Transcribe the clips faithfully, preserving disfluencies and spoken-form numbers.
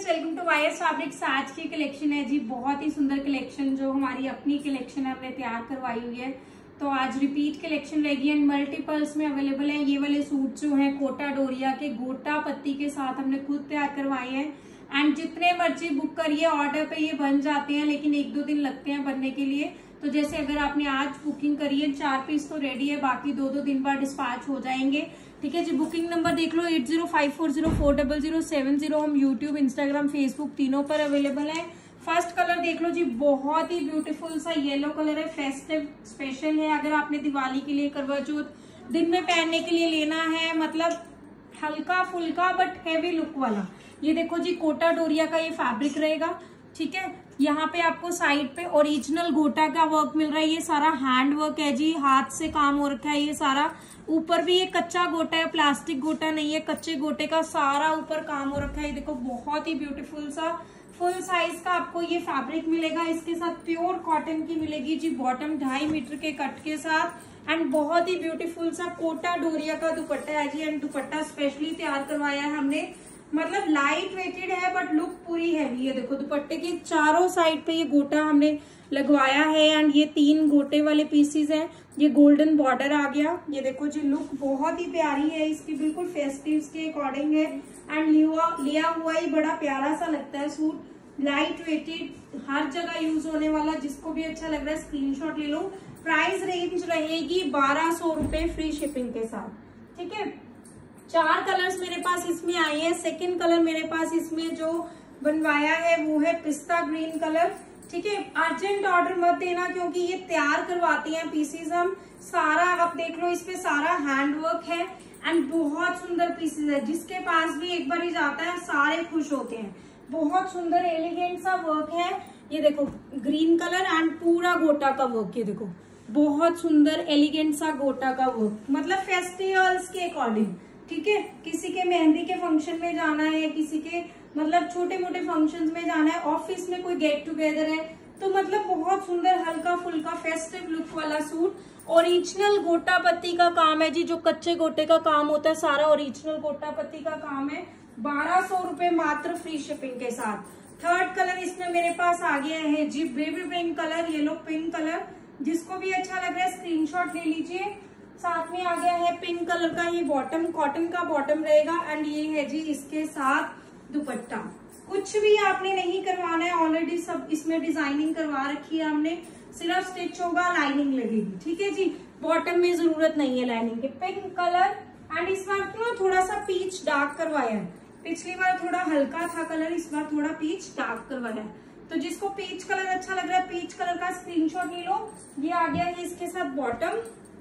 Viewers, welcome to Wires Fabrics. आज की collection है जी बहुत ही सुंदर कलेक्शन, जो हमारी अपनी कलेक्शन है, हमने तैयार करवाई हुई है। तो आज रिपीट कलेक्शन रहेगी एंड मल्टीपल्स में अवेलेबल है। ये वाले सूट जो हैं कोटा डोरिया के गोटा पत्ती के साथ हमने खुद तैयार करवाए हैं एंड जितने मर्जी बुक करिए ऑर्डर पे ये बन जाते हैं, लेकिन एक दो दिन लगते हैं बनने के लिए। तो जैसे अगर आपने आज बुकिंग करी है, चार पीस तो रेडी है, बाकी दो दो दिन बाद डिस्पैच हो जाएंगे। ठीक है जी। बुकिंग नंबर देख लो eight zero five four zero four double zero seven zero. हम यूट्यूब, इंस्टाग्राम, फेसबुक तीनों पर अवेलेबल है। फर्स्ट कलर देख लो जी, बहुत ही ब्यूटीफुल सा येलो कलर है, फेस्टिव स्पेशल है। अगर आपने दिवाली के लिए, करवा चौथ दिन में पहनने के लिए लेना है, मतलब हल्का फुल्का बट हैवी लुक वाला, ये देखो जी कोटा डोरिया का ये फैब्रिक रहेगा। ठीक है, यहाँ पे आपको साइड पे ओरिजिनल गोटा का वर्क मिल रहा है। ये सारा हैंड वर्क है जी, हाथ से काम हो रखा है ये सारा। ऊपर भी ये कच्चा गोटा है, प्लास्टिक गोटा नहीं है, कच्चे गोटे का सारा ऊपर काम हो रखा है। ये देखो बहुत ही ब्यूटीफुल सा फुल साइज का आपको ये फैब्रिक मिलेगा। इसके साथ प्योर कॉटन की मिलेगी जी, बॉटम ढाई मीटर के कट के साथ एंड बहुत ही ब्यूटीफुल सा कोटा डोरिया का दुपट्टा है जी। एंड दुपट्टा स्पेशली तैयार करवाया है हमने, मतलब लाइट वेटेड है बट लुक पूरी हैवी है। देखो दुपट्टे के चारों साइड पे ये गोटा हमने लगवाया है एंड ये तीन गोटे वाले पीसीज हैं। ये गोल्डन बॉर्डर आ गया। ये देखो जी लुक बहुत ही प्यारी है इसकी, बिल्कुल फेस्टिव के अकॉर्डिंग है एंड लिया लिया हुआ ही बड़ा प्यारा सा लगता है सूट। लाइट वेटेड, हर जगह यूज होने वाला, जिसको भी अच्छा लग रहा है स्क्रीनशॉट ले लो। प्राइस रेंज रहेगी बारह सौ रुपए फ्री शिपिंग के साथ। ठीक है, चार कलर्स मेरे पास इसमें आए हैं। सेकंड कलर मेरे पास इसमें जो बनवाया है वो है पिस्ता ग्रीन कलर। ठीक है, अर्जेंट ऑर्डर मत देना क्योंकि ये तैयार करवाते हैं पीसीज हम। सारा आप देख लो, इस पे सारा हैंड वर्क है एंड बहुत सुंदर पीसीज है। जिसके पास भी एक बार ही जाता है सारे खुश होते हैं। बहुत सुंदर एलिगेंट सा वर्क है। ये देखो ग्रीन कलर एंड पूरा गोटा का वर्क, ये देखो बहुत सुंदर एलिगेंट सा गोटा का वर्क, मतलब फेस्टिवल्स के अकॉर्डिंग। ठीक है, किसी के मेहंदी के फंक्शन में जाना है, किसी के मतलब छोटे मोटे फंक्शंस में जाना है, ऑफिस में कोई गेट टुगेदर है, तो मतलब बहुत सुंदर हल्का फुल्का फेस्टिव लुक वाला सूट। ओरिजिनल गोटा पत्ती का काम है जी, जो कच्चे गोटे का काम होता है सारा ओरिजिनल गोटा पत्ती का काम है। बारह सौ रुपए मात्र फ्री शिपिंग के साथ। थर्ड कलर इसमें मेरे पास आ गया है जी baby pink colour, yellow pink colour. जिसको भी अच्छा लग रहा है स्क्रीनशॉट ले लीजिए। साथ में आ गया है पिंक कलर का, ये बॉटम कॉटन का बॉटम रहेगा एंड ये है जी इसके साथ दुपट्टा। कुछ भी आपने नहीं करवाना है, ऑलरेडी सब इसमें डिजाइनिंग करवा रखी है हमने, सिर्फ स्टिच होगा, लाइनिंग लगेगी। ठीक है जी, बॉटम में जरूरत नहीं है लाइनिंग के। पिंक कलर एंड इस बार तो थोड़ा सा पीच डार्क करवाया है। पिछली बार थोड़ा हल्का था कलर, इस बार थोड़ा पीच डार्क करवाया है। तो जिसको पीच कलर अच्छा लग रहा है, पीच कलर का स्क्रीनशॉट ले लो। ये आ गया है इसके साथ बॉटम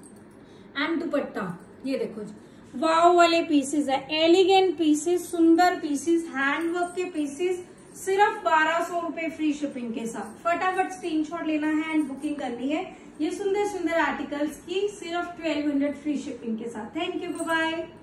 एंड दुपट्टा। ये देखो जी वाव वाले पीसेस है, एलिगेंट पीसेस, सुंदर पीसेस, हैंडवर्क के पीसेस, सिर्फ बारह सौ रुपए फ्री शिपिंग के साथ। फटाफट स्क्रीनशॉट लेना है एंड बुकिंग करनी है ये सुंदर सुंदर आर्टिकल्स की, सिर्फ ट्वेल्व हंड्रेड फ्री शिपिंग के साथ। Thank you, bye bye.